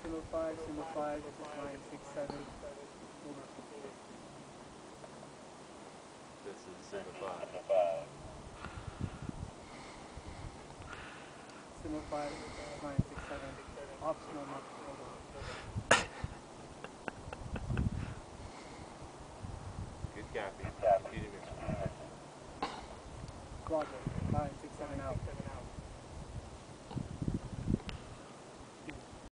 5, 967. Over. This is Simba 5. Simba 5, 967. Optional mark. Over. Good copy. Continue mission. Roger.